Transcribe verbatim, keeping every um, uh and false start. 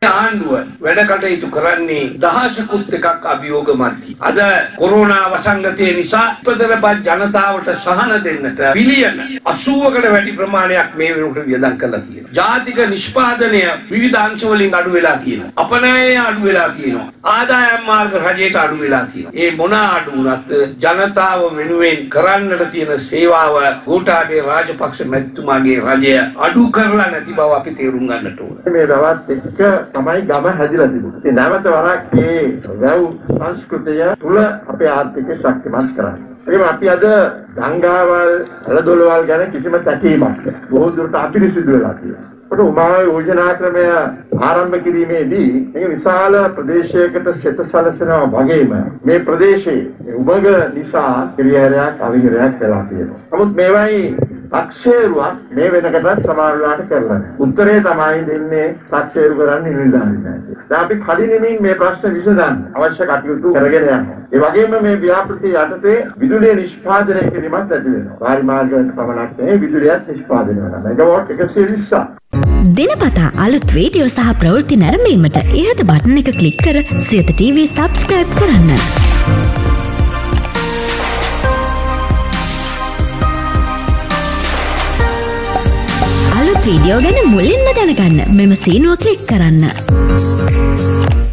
ආණ්ඩුව වැඩ කටයුතු කරන්නේ දහසකුත් එකක් අභියෝග මැදි. අද කොරෝනා වසංගතය නිසා ප්‍රදරපත් ජනතාවට සහන දෙන්නට බිලියන අසූවකට වැඩි ප්‍රමාණයක් මේ වෙනකොට වියදම් කරලා තියෙනවා. ජාතික නිෂ්පාදනය විවිධ අංශ වලින් අඩු වෙලා තියෙනවා. අපනයනය අඩු වෙලා තියෙනවා. ආදායම් මාර්ග රජයට අඩු වෙලා තියෙනවා. මේ මොන අඩු වුණත් ජනතාව වෙනුවෙන් කරන්නට තියෙන සේවාව ගෝඨාභය රාජපක්ෂ මැතිතුමාගේ රජය අඩු කරලා නැති බව අපි තේරුම් ගන්නට ඕනේ. මේ දවස් එක්ක තමයි ගම හැදිලා තිබුණේ. ඉතින් නැවත වරක් මේ වැව් සංස්කෘතිය තුල අපේ ආර්ථිකය ශක්තිමත් කරන්නේ. ඒකම අපි අද ගංගාවල් ඇලදොලවල් ගැන කිසිම තැකීමක් බොහෝ දුරට අපිරිසිදු වෙලා තියෙනවා. ඒකට උමා යෝජනා ක්‍රමය ආරම්භ කිරීමේදී මේ විශාල ප්‍රදේශයකට සෙත සැලසෙනවා වගේම මේ ප්‍රදේශයේ උමග නිසා ක්‍රියාරයක් අවිහිරයක් වෙලා තියෙනවා. නමුත් මේවයි තාක්ෂේරුවක් මේ වෙනකටත් සමහර වෙලාවට කරලා නැහැ. උත්තරේ තමයි දෙන්නේ තාක්ෂේරු කරන්නේ නිලධාරීන්. දැන් අපි කඩිනමින් මේ ප්‍රශ්න විසඳන්න අවශ්‍ය කටයුතු කරගෙන යනවා. ඒ වගේම මේ ව්‍යාපෘති යටතේ විදුලිය නිෂ්පාදනය කිරීමත් ඇති වෙනවා. වාරි මාර්ගයක පමණක් නෙවෙයි විදුලියත් නිෂ්පාදනය වෙනවා. මෙගාවොට් එකසිය විස්සක්. දිනපතා අලුත් වීඩියෝ සහ ප්‍රවෘත්ති නැරඹීමට ඉහත බටන් එක ක්ලික් කර සියත ටීවී සබ්ස්ක්‍රයිබ් කරන්න. අලුත් වීඩියෝ ගැන මුලින්ම දැනගන්න මෙම සීනුව ක්ලික් කරන්න.